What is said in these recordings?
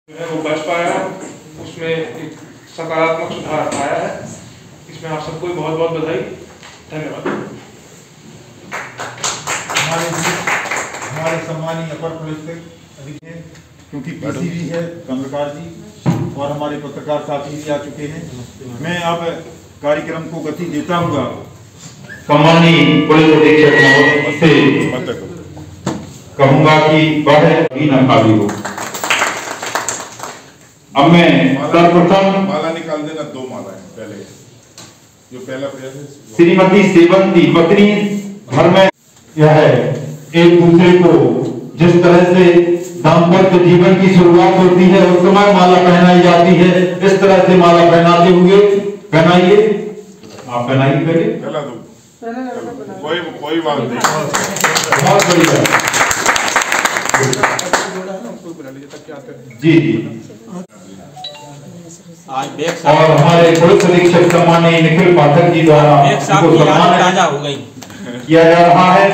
है वो बच पाया, उसमें एक सकारात्मक सुधार आया है। इसमें आप सबको बहुत बहुत बधाई, धन्यवाद। हमारे सम्मानीय अपर पुलिस अधीक्षक क्योंकि पीसी भी है कमलकार जी और हमारे पत्रकार साथी भी आ चुके हैं। मैं अब कार्यक्रम को गति देता हुआ सम्मानीय पुलिस अधीक्षक महोदय से कहूंगा कि वह भी न खाली हो। अब मैं सर्वप्रथम माला निकाल देना, 2 माला है पहले जो पहला प्रयास है। श्रीमती सेवंती पत्नी घर में यह है एक दूसरे को जिस तरह से दाम्पत्य जीवन की शुरुआत होती है उस समय माला पहनाई जाती है, इस तरह से माला पहनाते हुए पहनाइए। आप पहनाइए पहले, पहला दो कोई बात नहीं। बहुत बढ़िया जी जी। और हमारे पुलिस अधीक्षक सम्मानीय निखिल पाठक जी द्वारा ताजा हो गई किया जा रहा है।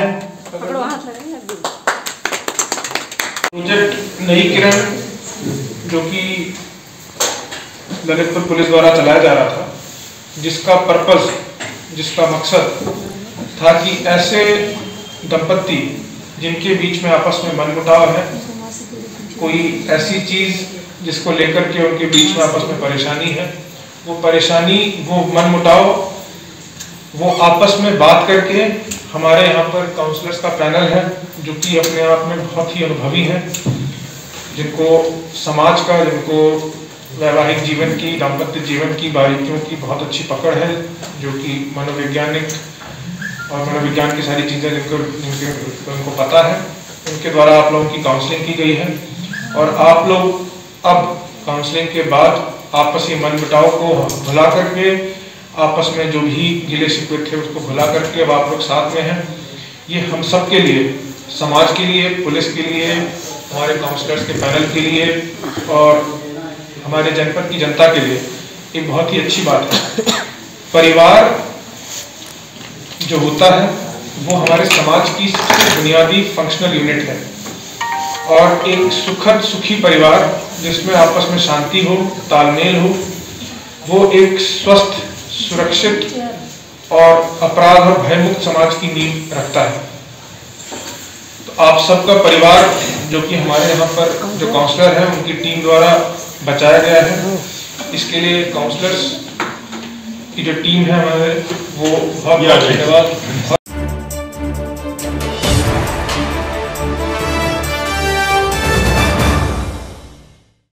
प्रोजेक्ट नई किरण जो कि ललितपुर पुलिस द्वारा चलाया जा रहा था, जिसका पर्पस, जिसका मकसद था कि ऐसे दंपत्ति जिनके बीच में आपस में मनमुटाव है, कोई ऐसी चीज जिसको लेकर के उनके बीच में आपस में परेशानी है, वो परेशानी, वो मनमुटाव, वो आपस में बात करके, हमारे यहाँ पर काउंसलर्स का पैनल है जो कि अपने आप में बहुत ही अनुभवी हैं, जिनको समाज का, जिनको वैवाहिक जीवन की, दाम्पत्य जीवन की बारीकियों की बहुत अच्छी पकड़ है, जो कि मनोवैज्ञानिक और मनोविज्ञान की सारी चीज़ें उनको पता है। उनके द्वारा आप लोगों की काउंसलिंग की गई है और आप लोग अब काउंसलिंग के बाद आपसी मनमुटाव को भुला करके, आपस में जो भी गिले शिकवे थे उसको भुला करके अब आप लोग साथ में हैं। ये हम सब के लिए, समाज के लिए, पुलिस के लिए, हमारे काउंसलर्स के पैनल के लिए और हमारे जनपद की जनता के लिए एक बहुत ही अच्छी बात है। परिवार जो होता है वो हमारे समाज की सबसे बुनियादी फंक्शनल यूनिट है और एक सुखद सुखी परिवार जिसमें आपस में शांति हो, तालमेल हो, वो एक स्वस्थ, सुरक्षित और अपराध और भयमुक्त समाज की नींव रखता है। तो आप सबका परिवार जो कि हमारे यहाँ पर जो काउंसलर हैं उनकी टीम द्वारा बचाया गया है, इसके लिए काउंसलर्स की जो टीम है हमारे, वो बहुत धन्यवाद।